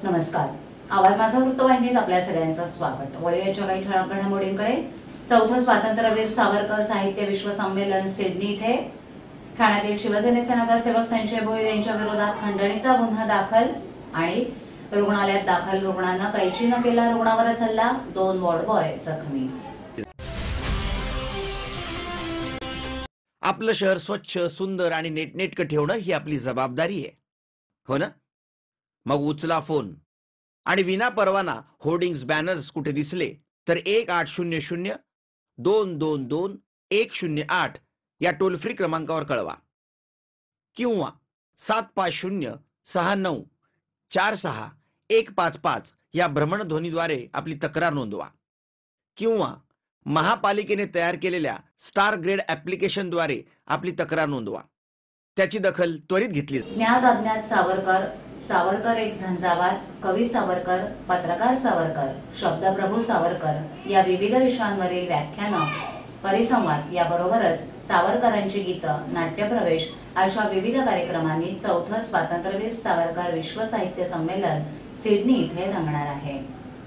नमस्कार. आवाज माझा वृत्तवाहिनीत आपल्या सगळ्यांचं स्वागत. वळीवेच्या काही ठळक घडामोडींकडे. चौथं स्वातंत्र्यवीर सावरकर साहित्य विश्व संमेलन सिडनी इथे. ठाण्यातील शिवसेनेचे नगरसेवक संजय भोईर यांच्या विरोधात खंडणीचा गुन्हा दाखल आणि रुग्णालयात दाखल रुग्णांना कैची न केला रुग्णावरच हल्ला, 2 वॉर्ड बॉय जखमी. आपलं शहर स्वच्छ, सुंदर आणि नेटनेटकं ठेवणं ही आपली जबाबदारी आहे, हो ना? मग उचला फोन आणि विना परवाना होर्डिंग्स बॅनर्स कुठे दिसले तर 1800-222-108 या टोल फ्री क्रमांकावर कळवा किंवा 75069464155 या भ्रमणध्वनीद्वारे आपली तक्रार नोंदवा किंवा महापालिकेने तयार केलेल्या स्टार ग्रेड ॲप्लिकेशनद्वारे आपली तक्रार नोंदवा. त्याची दखल त्वरित घेतली. ज्ञात अज्ञात सावरकर, सावरकर एक झंझावात, कवी सावरकर, पत्रकार सावरकर, शब्दप्रभू सावरकर या विविध विषयांवरील व्याख्यानं, परिसंवाद याबरोबरच सावरकरांची गीतं, नाट्यप्रवेश अशा विविध कार्यक्रमांनी चौथं स्वातंत्र्यवीर सावरकर विश्व साहित्य संमेलन सिडनी इथे रंगणार आहे.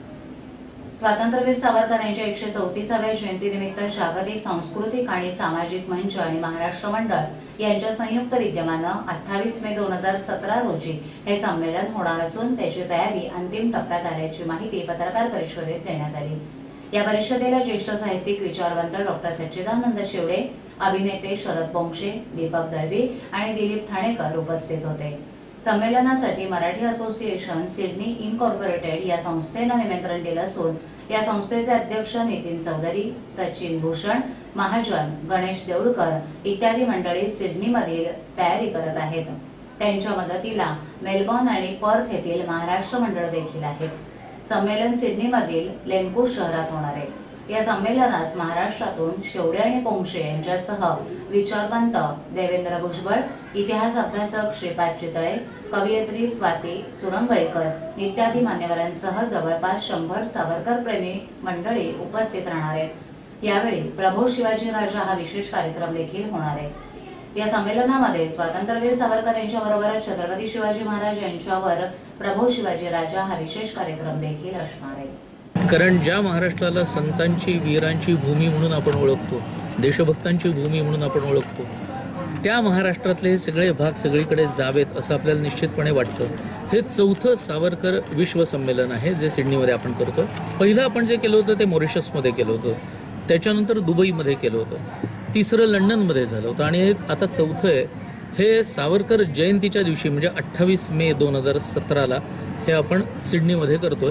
स्वातंत्र्यवीर सावरकर यांच्या 134व्या जयंतीनिमित्त जागतिक सांस्कृतिक आणि सामाजिक मंच आणि महाराष्ट्र मंडळ यांच्या संयुक्त विद्यमानं 28 मे 2017 रोजी हे संमेलन होणार असून त्याची तयारी अंतिम टप्प्यात आल्याची माहिती पत्रकार परिषदेत देण्यात आली. या परिषदेला ज्येष्ठ साहित्यिक विचारवंत डॉ. सच्चिदानंद शेवडे, अभिनेते शरद बोंक्षे, दीपक दळवी आणि दिलीप ठाणेकर उपस्थित होते. संमेलनासाठी मराठी असोसिएशन सिडनी इनकॉर्पोरेटेड या संस्थेनं निमंत्रण दिलं असून या संस्थेचे अध्यक्ष नितीन चौधरी, सचिन भूषण महाजन, गणेश देऊळकर इत्यादी मंडळी सिडनीमधील तयारी करत आहेत. त्यांच्या मदतीला मेलबॉर्न आणि पर्थ येथील महाराष्ट्र मंडळ देखील आहेत. संमेलन सिडनीमधील लेन्को शहरात होणार आहे. या संमेलनास महाराष्ट्रातून शेवडे आणि पोंक्षे यांच्यासह विचारवंत देवेंद्र भुजबळ, इतिहास अभ्यासक श्रीपाद चितळे, कवयित्री स्वाती सुरंगळेकर इत्यादी मान्यवरांसह जवळपास 100 सावरकर प्रेमी मंडळी उपस्थित राहणार आहेत. यावेळी प्रभू शिवाजी राजा हा विशेष कार्यक्रम देखील होणार आहे. या संमेलनामध्ये स्वातंत्र्यवीर सावरकर यांच्याबरोबरच छत्रपती शिवाजी महाराज यांच्यावर प्रभू शिवाजी राजा हा विशेष कार्यक्रम देखील असणार आहे. कारण ज्या महाराष्ट्राला संतांची, वीरांची भूमी म्हणून आपण ओळखतो, देशभक्तांची भूमी म्हणून आपण ओळखतो, त्या महाराष्ट्रातले हे सगळे भाग सगळीकडे जावेत असं आपल्याला निश्चितपणे वाटतं. हे चौथं सावरकर विश्व संमेलन आहे जे सिडनीमध्ये आपण करतो. पहिलं आपण जे केलं होतं ते मॉरिशसमध्ये केलं होतं, त्याच्यानंतर दुबईमध्ये केलं होतं, तिसरं लंडनमध्ये झालं होतं आणि आता चौथं आहे. हे सावरकर जयंतीच्या दिवशी म्हणजे 28 मे 2017ला हे आपण सिडनीमध्ये करतोय.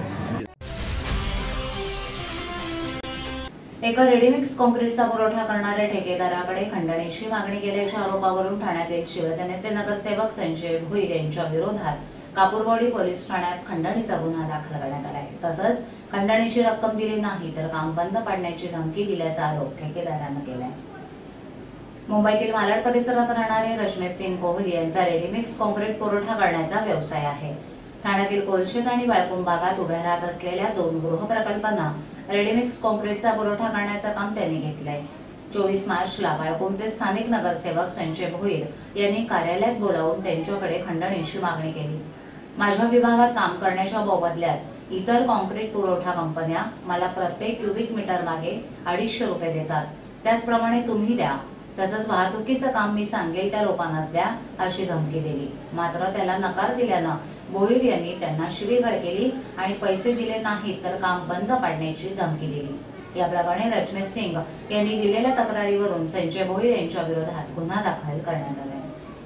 एका रेडीमिक्स कॉन्क्रीटचा पुरवठा करणाऱ्या ठेकेदाराकडे खंडणीची मागणी केल्याच्या आरोपावरून ठाण्यातील शिवसेनेचे नगरसेवक संजय भोईर यांच्या विरोधात कापूरवाडी पोलीस ठाण्यात खंडणीचा गुन्हा दाखल करण्यात आला आहे. तसंच खंडणीची रक्कम दिली नाही तर काम बंद पाडण्याची धमकी दिल्याचा आरोप ठेकेदारानं केलाय. मुंबईतील मालाड परिसरात राहणारे रश्मीत सिंग कोहली यांचा रेडीमिक्स कॉन्क्रीट पुरवठा करण्याचा व्यवसाय आहे. ठाण्यातील कोलशेत आणि वाळकुंभ भागात उभ्या राहत असलेल्या 2 गृहप्रकल्पांना रेडीमिक्स कॉन्क्रीटचा पुरवठा करण्याचं काम त्यांनी घेतलंय. 24 मार्चला वाळकुंभचे स्थानिक नगरसेवक संजय भोईर यांनी कार्यालयात बोलावून त्यांच्याकडे खंडणीची मागणी केली. माझ्या विभागात काम करण्याच्या मोबदल्यात इतर कॉन्क्रीट पुरवठा कंपन्या मला प्रत्येक क्युबिक मीटर मागे 250 रुपये देतात, त्याचप्रमाणे तुम्ही द्या. तसंच वाहतुकीचं काम मी सांगेल त्या लोकांनाच द्या अशी धमकी दिली. मात्र त्याला नकार दिल्यानं भोईर यांनी त्यांना शिवीगाळ केली आणि पैसे दिले नाहीत तर काम बंद पाडण्याची धमकी दिली. या प्रकरणी रश्मीत सिंग यांनी दिलेल्या तक्रारीवरून संजय भोईर यांच्या विरोधात गुन्हा दाखल करण्यात आला.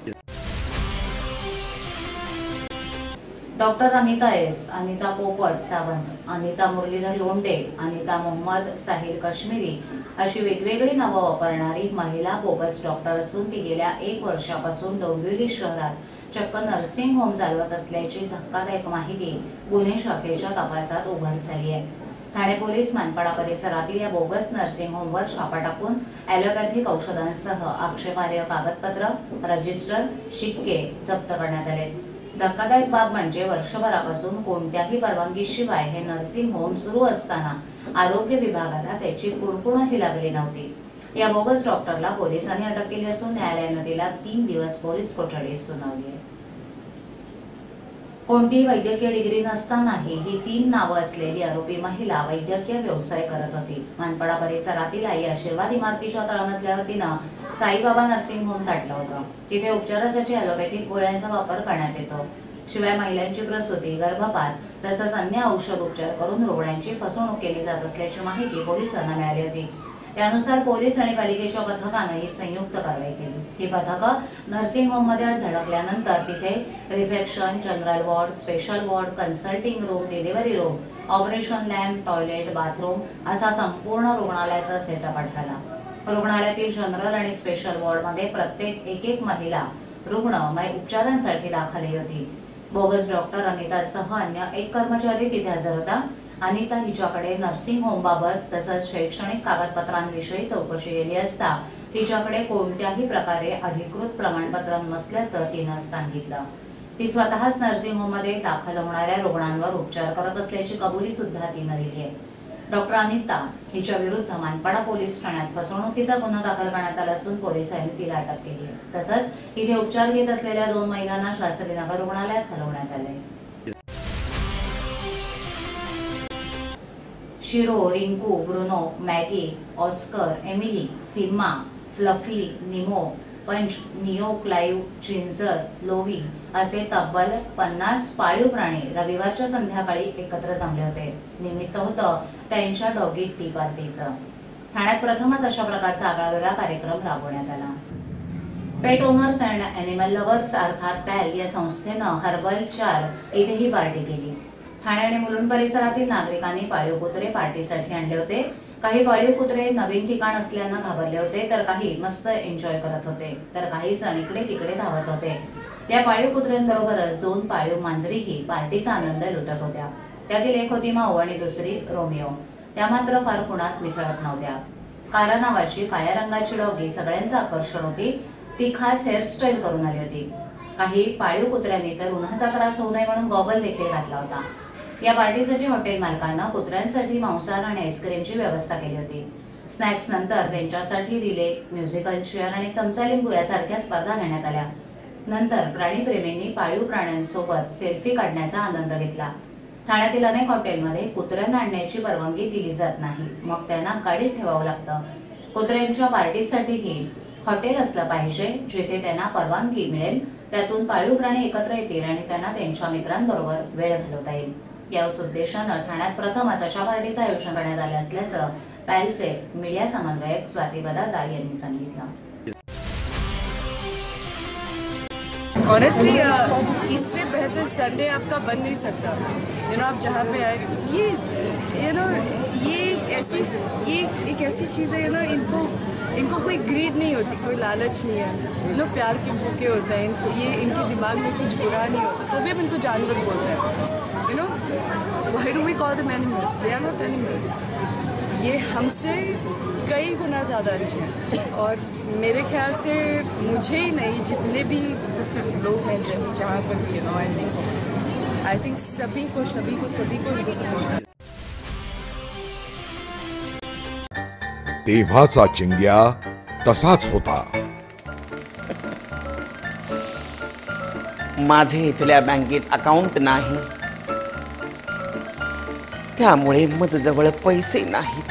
डॉक्टर अनिता एस, अनिता पोपट सावंत, अनिता मुरलीधर लोंढे, अनिता मोहम्मद साहिल काश्मीरी अशी वेगवेगळी नावं वापरणारी महिला बोगस डॉक्टर असून ती गेल्या 1 वर्षापासून डोंबिवली शहरात चक्क नर्सिंग होम चालवत असल्याची धक्कादायक माहिती गुन्हे शाखेच्या तपासात उघड झाली आहे. ठाणे पोलीस मानपाडा परिसरातील या बोगस नर्सिंग होमवर छापा टाकून ॲलोपॅथिक औषधांसह आक्षेपार्ह कागदपत्र, रजिस्टर, शिक्के जप्त करण्यात आले. धक्कादायक बाब म्हणजे वर्षभरापासून कोणत्याही परवानगीशिवाय हे नर्सिंग होम सुरू असताना आरोग्य विभागाला त्याची कुणकुणही लागली नव्हती. या बोगस डॉक्टरला पोलिसांनी अटक केली असून न्यायालयाने तिला 3 दिवस पोलीस कोठडी सुनावली आहे. कोणतीही वैद्यकीय डिग्री नसतानाही ही 3 नावं असलेली आरोपी महिला वैद्यकीय व्यवसाय करत होती. मानपडा परिसरातील आई आशीर्वाद इमारतीच्या तळमजल्यावर तिनं साईबाबा नर्सिंग होम टाकलं होतं. तिथे उपचारासाठी ॲलोपॅथिक गोळ्यांचा वापर करण्यात येतो. शिवाय महिलांची प्रसूती, गर्भपात तसंच अन्य औषध उपचार करून रुग्णांची फसवणूक केली जात असल्याची माहिती पोलिसांना मिळाली होती. त्यानुसार पोलीस आणि पालिकेच्या पथकानं ही संयुक्त कारवाई केली. ही पथकं नर्सिंग होममध्ये धडकल्यानंतर तिथे reception, general ward, special ward, consulting room, delivery room, operation lab, toilet, bathroom असा संपूर्ण रुग्णालयाचा सेटअप आढळला. रुग्णालयातील जनरल आणि स्पेशल वॉर्डमध्ये प्रत्येक एक महिला रुग्ण उपचारांसाठी दाखल होती. बोगस डॉक्टर अनितासह अन्य एक कर्मचारी तिथे हजर होता. अनिता हिच्याकडे नर्सिंग होमबाबत तसंच शैक्षणिक कागदपत्रांविषयी चौकशी केली असता तिच्याकडे कोणत्याही प्रकारे अधिकृत प्रमाणपत्र नसल्याचं तिनं सांगितलं. ती स्वतःच नर्सिंग होममध्ये दाखल होणाऱ्या रुग्णांवर उपचार करत असल्याची कबुली सुद्धा तिनं दिली आहे. डॉक्टर अनिता हिच्या विरुद्ध मानपाडा पोलीस ठाण्यात फसवणुकीचा गुन्हा दाखल करण्यात आला असून पोलिसांनी तिला अटक केली आहे. तसंच इथे उपचार घेत असलेल्या 2 महिलांना शास्त्रीनगर रुग्णालयात हलवण्यात आले. Shiro, Rinku, Bruno, Maggie, Oscar, Emily, सिम्मा, फ्लफी, निमो, पंच, नियो, क्लाइव, जिंजर, लोवी असे तब्बल 50 पाळीव प्राणी रविवारच्या संध्याकाळी एकत्र जमले होते. निमित्त होतं त्यांच्या डॉगी टी पार्टीचं. ठाण्यात प्रथमच अशा प्रकारचा आगळावेगळा कार्यक्रम राबवण्यात आला. Pet owners and animal lovers अर्थात पॅल या संस्थेनं हर्बल 4 इथे ही पार्टी केली. ठाणे आणि मुलुंड परिसरातील नागरिकांनी पाळीव कुत्रे पार्टीसाठी आणले होते. काही पाळीव कुत्रे नवीन ठिकाण असल्यानं घाबरले होते, तर काही मस्त एन्जॉय करत होते, तर काही जण इकडे तिकडे धावत होते. या पाळीव कुत्र्यांबरोबरच 2 पाळीव मांजरीही पार्टीचा आनंद लुटत होत्या. त्यातील एक होती माऊ आणि दुसरी रोमिओ. त्या मात्र फार कुणात मिसळत नव्हत्या. कारा नावाची काळ्या रंगाची डॉगी सगळ्यांचं आकर्षण होती. ती खास हेअरस्टाईल करून आली होती. काही पाळीव कुत्र्यांनी तर उन्हाचा त्रास होऊ नये म्हणून गॉगल देखील घातला होता. या पार्टीसाठी हॉटेल मालकांना कुत्र्यांसाठी मांसाहार आणि आईस्क्रीमची व्यवस्था केली होती. स्नॅक्स नंतर त्यांच्यासाठी रिले, म्युझिकल चेअर आणि चमचा लिंबू यासारख्या स्पर्धा घेण्यात आल्या. नंतर प्राणीप्रेमींनी पाळीव प्राण्यांसोबत सेल्फी काढण्याचा आनंद घेतला. ठाण्यातील अनेक हॉटेलमध्ये कुत्र्यांना आणण्याची परवानगी दिली जात नाही, मग त्यांना गाडीत ठेवावं लागतं. कुत्र्यांच्या पार्टीसाठीही हॉटेल असलं पाहिजे जिथे त्यांना परवानगी मिळेल, त्यातून पाळीव प्राणी एकत्र येतील आणि त्यांना त्यांच्या मित्रांबरोबर वेळ घालवता येईल. याच उद्देशानं ठाण्यात प्रथमच अशा पार्टीचं आयोजन करण्यात आले असल्याचं पॅलचे मीडिया समन्वयक स्वाती बदादा यांनी सांगितलं. ऑनेस्टली इससे बेहतर संडे आपका बन नहीं सकता. आप जहाँ पे आए ये एक ऐसी चीज़ है इनको कोई ग्रीड नहीं होती, कोई लालच नहीं है. प्यार के भूखे होते हैं. इनके दिमाग में कुछ बुरा नहीं होता, तो भी हम इनको जानवर बोलते हैं. Why do we call them animals? They are not animals. ये हमसे कई गुना ज़्यादा अच्छे हैं. और मेरे ख्याल से मुझे ही नहीं, जितने भी लोग हैं जहाँ पर भी आई थिंक सभी को इनको सपोर्ट है. तेव्हाचा चिंग्या तसाच होता. माझे इथल्या बँकेत अकाउंट नाही, त्यामुळे माझ्याजवळ पैसे नाहीत.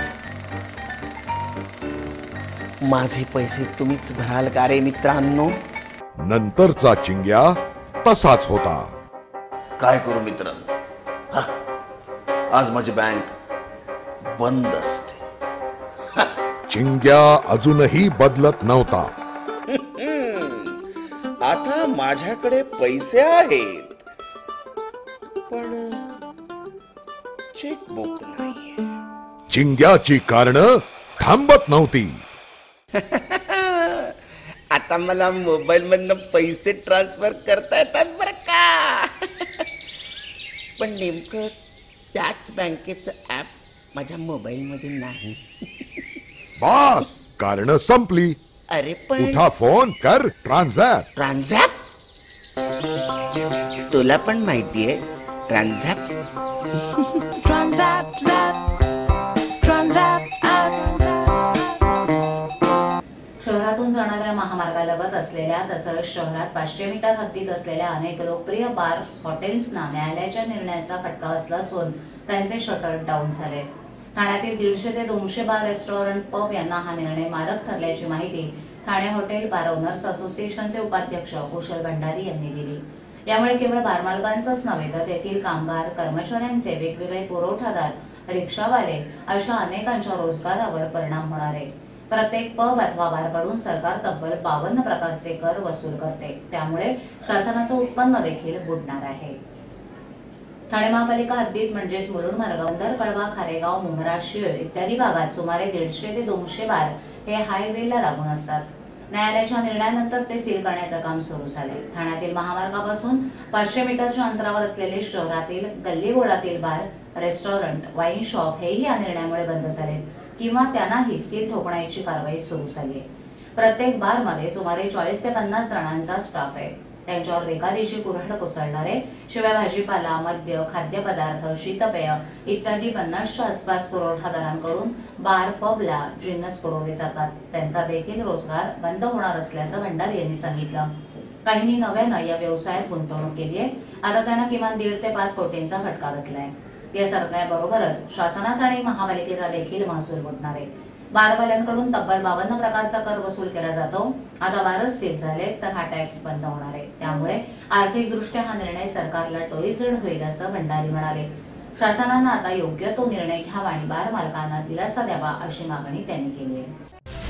माझे पैसे तुम्हीच भराल का रे मित्रांनो? नंतरचा चिंग्या तसाच होता. काय करू मित्रांनो, आज माझी बँक बंद असते. चिंग्या अजूनही बदलत नव्हता. आता माझ्याकडे पैसे आहेत, पण चेकबुक नाही. चिंग्याची कारणं थांबत नव्हती. आता मला मोबाईल मधनं पैसे ट्रान्सफर करता येतात बरं का. पण नेमकं त्याच बँकेचं ऍप माझ्या मोबाईल मध्ये नाही. बस कारणं संपली. अरे पण उठा, फोन कर, ट्रान्झॅक्ट. तुला पण माहितीये ट्रान्झॅक्ट? शहरातून जाणाऱ्या महामार्गालगत असलेल्या तसंच शहरात 500 मीटर हद्दीत असलेल्या अनेक लोकप्रिय बार हॉटेल्सना न्यायालयाच्या निर्णयाचा फटका बसला असून त्यांचे शटर डाऊन झाले. ठाण्यातील 150 ते 200 बार, रेस्टॉरंट, पब यांना हा निर्णय मारक ठरल्याची माहिती ठाणे हॉटेल बार ओनर्स असोसिएशनचे उपाध्यक्ष कुशल भंडारी यांनी दिली. यामुळे केवळ बार मालकांचंच नव्हे तर तेथील कामगार, कर्मचाऱ्यांचे, वेगवेगळे पुरवठादार, रिक्षावाले अशा अनेकांच्या रोजगारावर परिणाम होणार आहे. प्रत्येक पब अथवा बारकडून सरकार तब्बल 52 प्रकारचे कर वसूल करते. त्यामुळे शासनाचं उत्पन्न देखील बुडणार आहे. ठाणे महापालिका हद्दीत म्हणजेच मुरुड, मार्गावर, कळवा, खारेगाव, मुंब्रा, शीळ इत्यादी भागात सुमारे 150 ते 200 बार हे हायवेला लागून असतात. न्यायालयाच्या निर्णयानंतर ते सील करण्याचं काम सुरू झाले. ठाण्यातील महामार्गापासून 500 मीटरच्या अंतरावर असलेले शहरातील गल्लीबोळातील बार, रेस्टॉरंट, वाईन शॉप हेही या निर्णयामुळे बंद झालेत किंवा त्यांनाही सील ठोकण्याची कारवाई सुरू झाली आहे. प्रत्येक बारमध्ये सुमारे 40 ते 50 जणांचा स्टाफ आहे. त्यांच्यावर बेकारीची कुऱ्हाड कोसळणारे, शिवाय भाजीपाला, मद्य, खाद्यपदार्थ, शीतपेय इत्यादी 50च्या आसपास पुरवठादारांकडून बार, पबला जिन्नस पुरवले जातात. त्यांचा देखील रोजगार बंद होणार असल्याचं भंडारी यांनी सांगितलं. काहींनी नव्यानं या व्यवसायात गुंतवणूक केली आहे. आता त्यांना किमान 1.5 ते 5 कोटींचा फटका बसलाय. या सरकारबरोबरच शासनाचा आणि महापालिकेचा देखील महसूल बुडणार आहे. बारवाल्यांकडून तब्बल 52 प्रकारचा कर वसूल केला जातो. आता बारच सील झाले तर हा टॅक्स बंद होणार आहे. त्यामुळे आर्थिकदृष्ट्या हा निर्णय सरकारला टोळीजड होईल असं भंडारी म्हणाले. शासनानं आता योग्य तो निर्णय घ्यावा आणि बार मालकांना दिलासा द्यावा अशी मागणी त्यांनी केली आहे.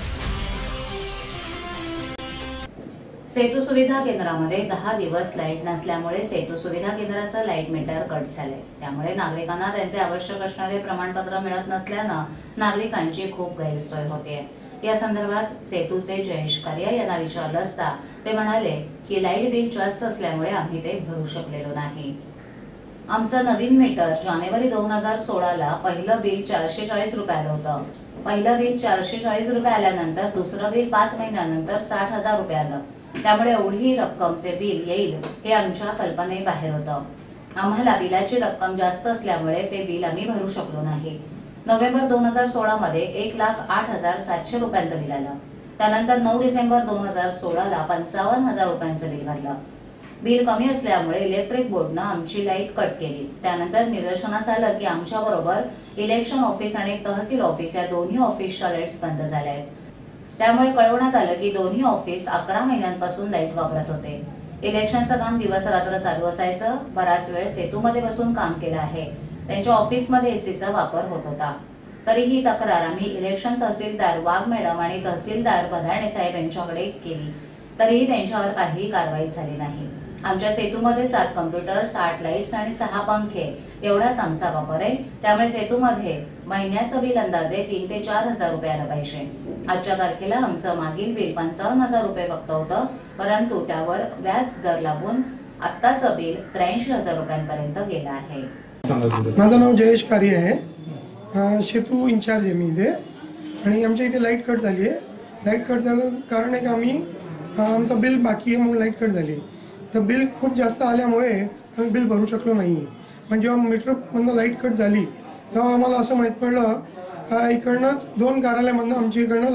सेतू सुविधा केंद्रामध्ये 10 दिवस लाईट नसल्यामुळे सेतू सुविधा केंद्राचं लाईट मीटर कट झाले. त्यामुळे नागरिकांना त्यांचे आवश्यक असणारे प्रमाणपत्र मिळत नसल्यानं नागरिकांची खूप गैरसोय होते. या संदर्भात सेतूचे जयेश कार्य यांना विचारलं असता ते म्हणाले की लाईट बिल जास्त असल्यामुळे आम्ही ते भरू शकलेलो नाही. आमचं नवीन मीटर जानेवारी 2016ला पहिलं बिल 440 रुपये आलं होतं. पहिलं बिल 440 रुपये आल्यानंतर दुसरं बिल 5 महिन्यानंतर 60,000 रुपये आलं. त्यामुळे एवढी रक्कमचे बिल येईल हे आमच्या कल्पनेबाहेर होतं. आम्हाला बिलाची रक्कम जास्त असल्यामुळे ते बिल आम्ही भरू शकलो नाही. नोव्हेंबर 2016 मध्ये 1,08,700 रुपयांचं बिल आलं. त्यानंतर 9 डिसेंबर 2016ला 55,000 रुपयांचं बिल भरलं. बिल कमी असल्यामुळे इलेक्ट्रिक बोर्डनं आमची लाईट कट केली. त्यानंतर निदर्शनास आलं की आमच्या बरोबर इलेक्शन ऑफिस आणि तहसील ऑफिस या दोन्ही ऑफिसच्या लाईट्स बंद झाल्या आहेत. त्यामुळे कळवण्यात आलं की दोन्ही ऑफिस 11 महिन्यांपासून लाईट वापरत होते. इलेक्शनचं काम दिवस रात्र चालू असायचं. बराच वेळ सेतूमध्ये बसून काम केलं आहे. त्यांच्या ऑफिसमध्ये एसीचा वापर होत होता. तरी ही तक्रार आम्ही इलेक्शन तहसीलदार वाघ मॅडम आणि तहसीलदार बधाणे साहेब यांच्याकडे केली. तरीही त्यांच्यावर काहीही कारवाई झाली नाही. आमच्या सेतूमध्ये 7 कम्प्युटर, 60 लाईट्स आणि 6 पंखे एवढाच आमचा वापर आहे. त्यामुळे सेतूमध्ये महिन्याचं बिल अंदाजे 3 ते 4,000 रुपये आलं पाहिजे. आजच्या तारखेला आमचं मागील बिल 55,000 रुपये फक्त होतं, परंतु त्यावर व्याज दर लागून आत्ताचं बिल 83,000 रुपयांपर्यंत गेलं आहे. माझं नाव जयेश कार्य आहे. सेतू इन्चार्ज आहे मी इथे. आणि आमच्या इथे लाईट कट झाली आहे. लाईट कट झालं कारण आहे की आमचं बिल बाकी आहे म्हणून लाईट कट झाली. तर बिल खूप जास्त आल्यामुळे आम्ही बिल भरू शकलो नाही. पण जेव्हा मीटरमधनं लाईट कट झाली तेव्हा आम्हाला असं माहीत पडलं का इकडनंच 2 कार्यालयामधनं आमच्या इकडनं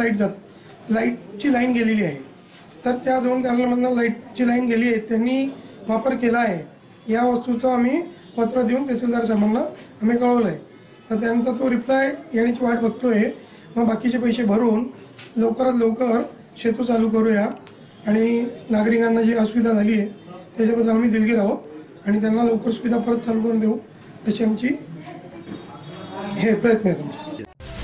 लाईटची लाईन गेलेली आहे. तर त्या 2 कार्यालयामधनं लाईटची लाईन गेली आहे. त्यांनी वापर केला आहे या वस्तूचं आम्ही पत्र देऊन तहसीलदार साहेबांना आम्ही कळवलं आहे. तर त्यांचा तो रिप्लाय येण्याची वाट बघतोय. मग बाकीचे पैसे भरून लवकरात लवकर सेतू चालू करूया आणि नागरिकांना जी असुविधा झाली आहे त्याच्याबद्दल आम्ही दिलगीर आहोत आणि त्यांना लवकर सुविधा परत चालू करून देऊ अशी आमची प्रयत्न आहेत आमचे.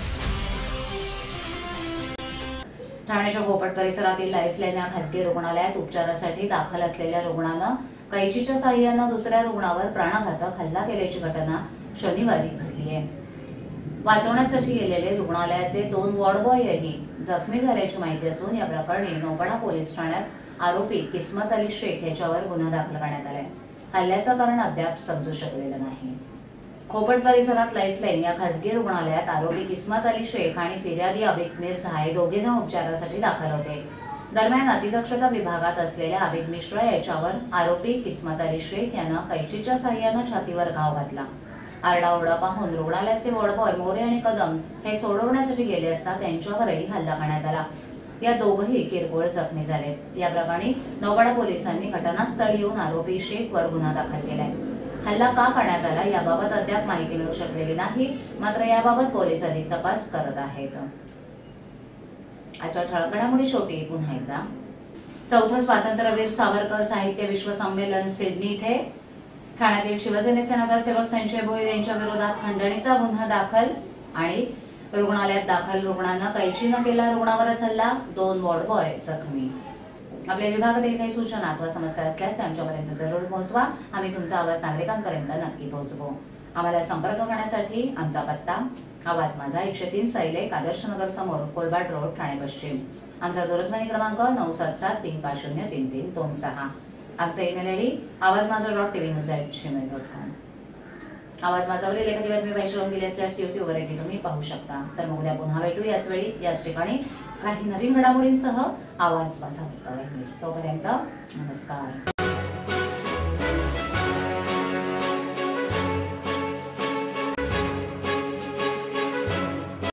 ठाण्याच्या भोपट परिसरातील लाईफलाईन या खासगी रुग्णालयात उपचारासाठी दाखल असलेल्या रुग्णानं कैचीच्या साहाय्यानं दुसऱ्या रुग्णावर प्राणघातक हल्ला केल्याची घटना शनिवारी घडली आहे. वाचवण्यासाठी गेलेले रुग्णालयाचे 2 वॉर्डबॉयही जखमी झाल्याची माहिती असून या प्रकरणी नौपाडा पोलीस ठाण्यात आरोपी किस्मत अली शेख याच्यावर गुन्हा दाखल करण्यात आलाय. हल्ल्याचं कारण अद्याप समजू शकलेलं नाही. खोपट परिसरात लाईफलाईन या खासगी रुग्णालयात आरोपी किस्मत अली शेख आणि फिर्यादी अबिक मिर्झा हे दोघे जण उपचारासाठी दाखल होते. दरम्यान अतिदक्षता विभागात असलेल्या अबिक मिश्रा याच्यावर आरोपी किस्मत अली शेख यानं कैचीच्या साहाय्यानं छातीवर घाव घातला. आरडाओरडा पाहून रुग्णालयाचे वॉर्डबॉय मोरे आणि कदम हे सोडवण्यासाठी गेले असता त्यांच्यावरही हल्ला करण्यात आला. या दोघंही किरकोळ जखमी झालेत। या प्रकरणी नौपाडा पोलिसांनी घटनास्थळी येऊन आरोपी शेखवर गुन्हा दाखल केलाय। हल्ला का करण्यात आला याबाबत अद्याप माहिती मिळू शकलेली नाही, मात्र याबाबत पोलीस अधिक तपास करत आहेत। आजच्या ठळक घडामोडी शेवटी पुन्हा एकदा चौथं स्वातंत्र्यवीर सावरकर साहित्य विश्व संमेलन सिडनी इथे ठाण्यातील शिवसेनेचे नगरसेवक संजय भोईर यांच्या विरोधात खंडणीचा गुन्हा दाखल आणि रुग्णालयात दाखल रुग्णांना कैची न केला रुग्णावरच हल्ला, 2 वॉर्ड बॉय जखमी। आपल्या विभागातील काही सूचना अथवा समस्या असल्यास त्या आमच्यापर्यंत जरूर पोहोचवा। आम्ही तुमचा आवाज नागरिकांपर्यंत नक्की पोहोचवू। आम्हाला संपर्क करण्यासाठी आमचा पत्ता आवाज माझा 103 सैलेक आदर्श नगर समोर कोलबाट रोड ठाणे पश्चिम। आमचा दूरध्वनी क्रमांक 9774033326। आमचा ईमेल आयडी awajmaja.tvnews@gmail.com। आवाज माझावरील एखादी बातमी पाहिजे दिली असल्यास युट्यूबवर ती तुम्ही पाहू शकता। तर मग उद्या पुन्हा भेटू याच वेळी याच ठिकाणी काही नवीन घडामोडींसह आवाज माझा. तोपर्यंत नमस्कार.